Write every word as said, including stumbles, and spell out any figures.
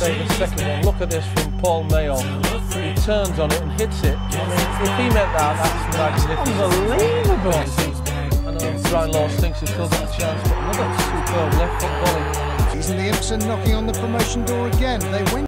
take the second one. Look at this from Paul Mayo. He turns on it and hits it. I mean, if he meant that, that's magnificent. Unbelievable. I know Brian Laws thinks he's still got a chance, but another superb left foot volley. Season the Ipson knocking on the promotion door again. They win.